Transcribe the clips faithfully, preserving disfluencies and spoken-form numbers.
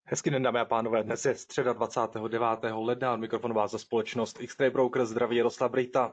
Hezký den, dámy a pánové, dnes je středa dvacátého devátého ledna, od mikrofonu vás za společnost X-Ray Broker, zdraví Jaroslav Brejta.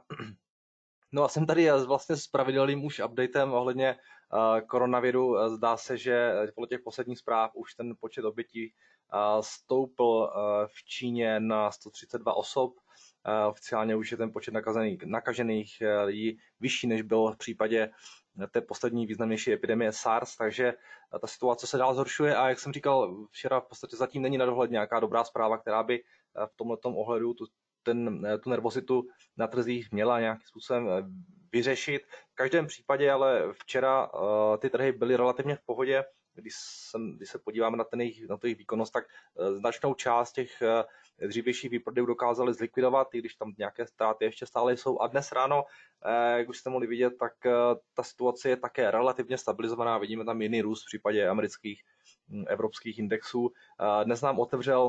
No a jsem tady vlastně s pravidelným už updatem ohledně uh, koronaviru. Zdá se, že podle těch posledních zpráv už ten počet obětí uh, stoupl uh, v Číně na sto třicet dva osob. Uh, oficiálně už je ten počet nakažených, nakažených uh, lidí vyšší, než byl v případě té poslední významnější epidemie SARS, takže ta situace se dál zhoršuje a jak jsem říkal včera, v podstatě zatím není na dohled nějaká dobrá zpráva, která by v tomhletom ohledu tu, ten, tu nervozitu na trzích měla nějakým způsobem vyřešit. V každém případě ale včera uh, ty trhy byly relativně v pohodě. Když, jsem, když se podíváme na, ten jejich, na to jejich výkonnost, tak uh, značnou část těch uh, dřívějších výprodejů dokázali zlikvidovat, i když tam nějaké ztráty ještě stále jsou. A dnes ráno, uh, jak už jste mohli vidět, tak uh, ta situace je také relativně stabilizovaná. Vidíme tam jiný růst v případě amerických, um, evropských indexů. Uh, dnes nám otevřel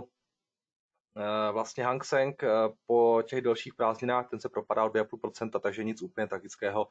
vlastně Hang Seng po těch dalších prázdninách, ten se propadá o dvě celá pět procenta, takže nic úplně tragického.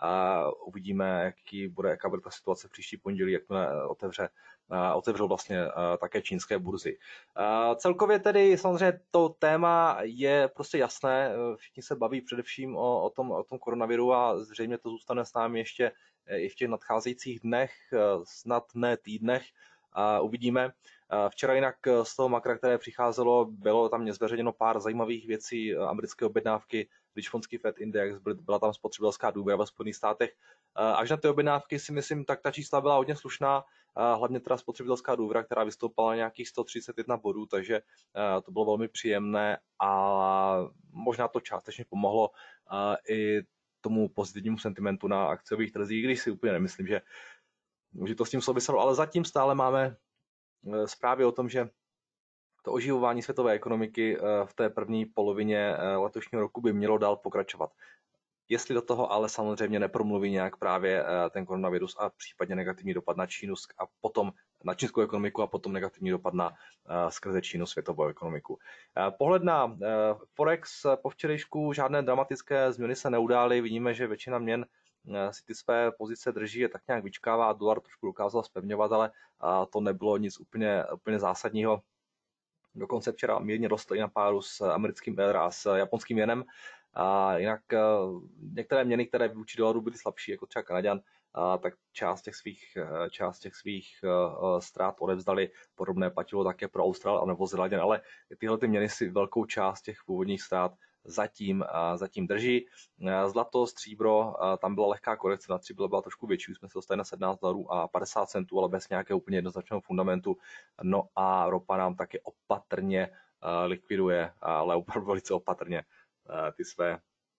Uvidíme, jaký bude, jaká bude ta situace v příští pondělí, jak otevře, otevřou vlastně také čínské burzy. Celkově tedy samozřejmě to téma je prostě jasné, všichni se baví především o, o, tom, o tom koronaviru a zřejmě to zůstane s námi ještě i v těch nadcházejících dnech, snad ne týdnech. Uh, uvidíme. Uh, včera jinak z toho makra, které přicházelo, bylo tam zveřejněno pár zajímavých věcí. Uh, americké objednávky, Richmondský Fed Index, byla tam spotřebitelská důvěra ve Spojených státech. Uh, až na ty objednávky si myslím, tak ta čísla byla hodně slušná, uh, hlavně teda spotřebitelská důvěra, která vystoupala na nějakých sto třicet jedna bodů, takže uh, to bylo velmi příjemné a možná to částečně pomohlo uh, i tomu pozitivnímu sentimentu na akciových trzích, když si úplně nemyslím, že že to s tím souviselo, ale zatím stále máme zprávy o tom, že to oživování světové ekonomiky v té první polovině letošního roku by mělo dál pokračovat. Jestli do toho ale samozřejmě nepromluví nějak právě ten koronavirus a případně negativní dopad na Čínu a potom na čínskou ekonomiku a potom negativní dopad na skrze Čínu světovou ekonomiku. Pohled na Forex po včerejšku, žádné dramatické změny se neudály. Vidíme, že většina měn si ty své pozice drží, je tak nějak vyčkává, dolar trošku dokázal zpevňovat, ale to nebylo nic úplně, úplně zásadního. Dokonce včera mírně rostl i na páru s americkým a s japonským jenem. A jinak některé měny, které vůči dolaru byly slabší, jako třeba Kanaďan, tak část těch svých, část těch svých ztrát odevzdali. Podobné platilo také pro Austral a Novozélanďan, ale tyhle ty měny si velkou část těch původních ztrát zatím, zatím drží. Zlato, stříbro, tam byla lehká korekce, na stříbro byla trošku větší, jsme se dostali na sedmnáct dolarů a padesát centů, ale bez nějakého úplně jednoznačného fundamentu. No a ropa nám taky opatrně likviduje, ale opravdu velice opatrně ty své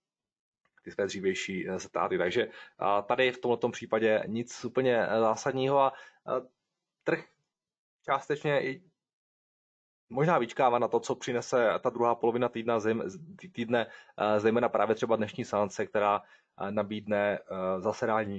ty své dřívější ztráty. Takže tady v tomto případě nic úplně zásadního a trh částečně i možná vyčkává na to, co přinese ta druhá polovina týdna, týdne, zejména právě třeba dnešní seance, která nabídne zasedání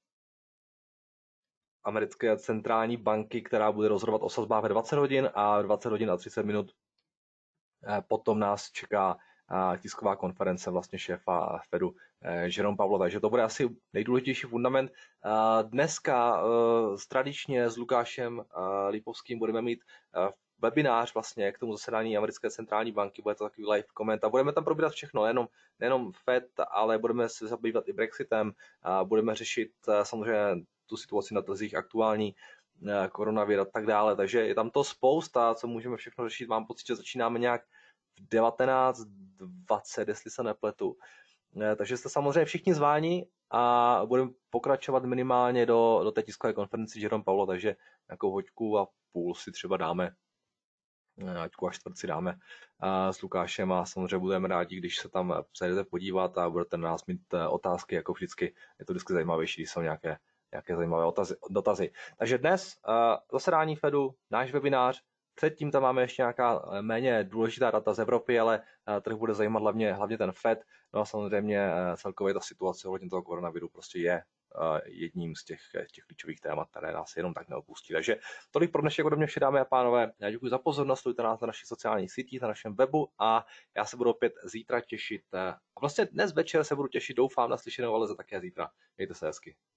americké centrální banky, která bude rozhodovat o sazbách ve dvacet hodin a dvacet hodin a třicet minut. Potom nás čeká tisková konference vlastně šéfa Fedu Jerome Powella, takže to bude asi nejdůležitější fundament. Dneska tradičně s Lukášem Lipovským budeme mít webinář vlastně k tomu zasedání americké centrální banky, bude to takový live koment a budeme tam probírat všechno, nejenom, nejenom Fed, ale budeme se zabývat i Brexitem, a budeme řešit samozřejmě tu situaci na trzích aktuální, koronavir a tak dále, takže je tam to spousta, co můžeme všechno řešit. Mám pocit, že začínáme nějak v devatenáct dvacet, jestli se nepletu. Takže jste samozřejmě všichni zváni a budeme pokračovat minimálně do, do té tiskové konferenci Jerome Powella, takže nějakou hoďku a půl si třeba dáme, hoďku a čtvrt si dáme s Lukášem a samozřejmě budeme rádi, když se tam zajdete podívat a budete na nás mít otázky, jako vždycky. Je to vždycky zajímavější, když jsou nějaké, nějaké zajímavé otazy, dotazy. Takže dnes zasedání Fedu, náš webinář. Předtím tam máme ještě nějaká méně důležitá data z Evropy, ale trh bude zajímat hlavně, hlavně ten Fed. No a samozřejmě celkově ta situace ohledně toho koronaviru prostě je jedním z těch, těch klíčových témat, které nás jenom tak neopustí. Takže tolik pro dnešek ode mě vše, dámy a pánové. Já děkuji za pozornost, sledujte nás na našich sociálních sítích, na našem webu a já se budu opět zítra těšit. A vlastně dnes večer se budu těšit, doufám na slyšenou, ale za také zítra. Mějte se hezky.